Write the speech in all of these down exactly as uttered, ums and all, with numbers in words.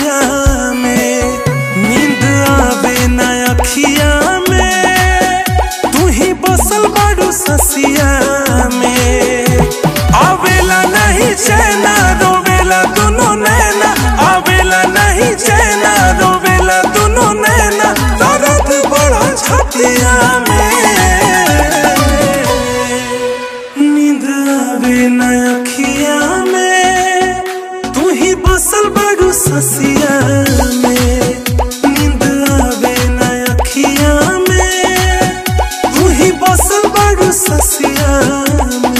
ससिया में, नींद आवे ना अखिया में, तू ही बसल बारू ससिया में। आवेला नहीं चैना रोवेला दोनों नैना, आवेला नहीं चैना रोवेला दोनों नैना, दर्द बड़ा छतिया में। नींद आवे ना अखिया में, तू ही बसल बारू ससिया में, नींद आवे ना अखिया में, तू ही बसल बारू ससिया में।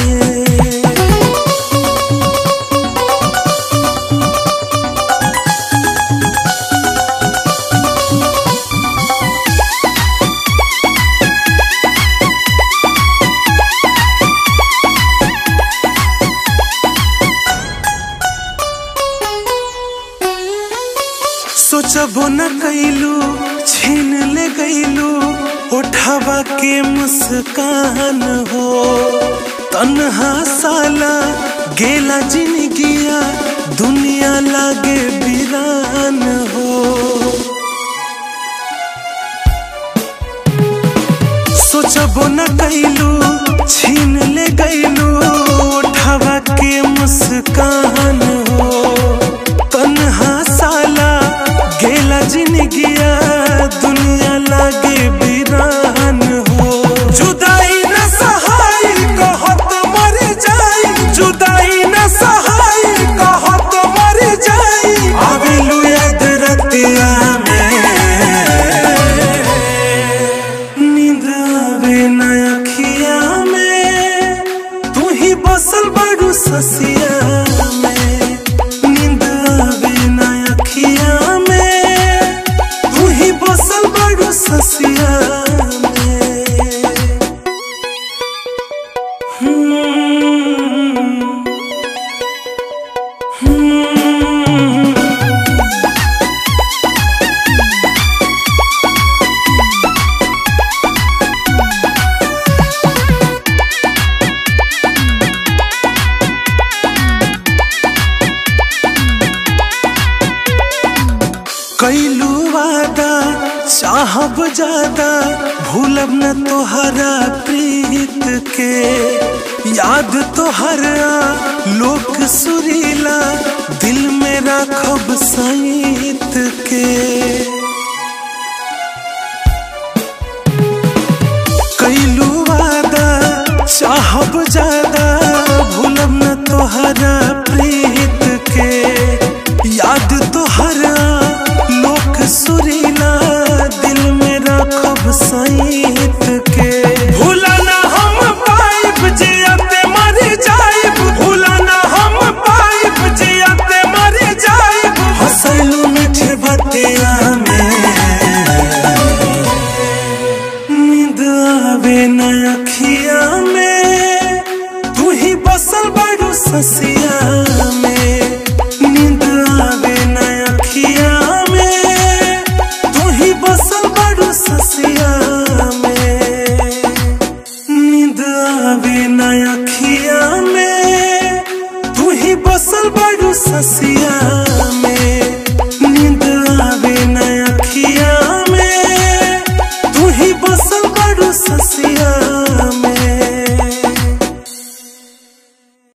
सोचबो न कैलू छीन ले गईलू उठावा के मुस्कान हो, तन्हा साला गेला जिंदगिया दुनिया लागे वीरान हो। सोचबो न कैलू छीन ले गईलू उठावा के मुस्कान हो, तन्हा साला गेला जिंदगिया दुनिया लागे वीरान हो। जुदाई न सहाय कहत मर जाई, जुदाई न सहाय कहत मर जाई, आवेलू याद रतिया में। नींद आवे ना अखिया में, तू ही बसल बारू ससिया में, नींद आवे ना अखिया में, तू ही बसल बारू ससिया में। हम्म हम्म कैलू वादा चाहब ज्यादा, भूलब न तोहरा प्रीत के, याद तोहरा लोक सुरीला दिल में राखब सईत के। कैलू वादा चाहब ज्यादा, भूलब न तोहरा प्रीत के, याद तोहरा लोक सुरीला दिल में राखब सईत के। भूला ना हम पाइब जियते मर जाइब, भूला ना हम पाइब जियते मर जाइब, हंसलू मीठे बतिया में। नींद आवे ना अखिया में, तू ही बसल बारू ससिया में, नींद आवे ना अखिया में, तू ही बसल बारू ससिया में। नींद आवे ना अखिया में, तू ही बसल बारू ससिया में, नींद आवे ना अखिया में, तू ही बसल बारू ससिया।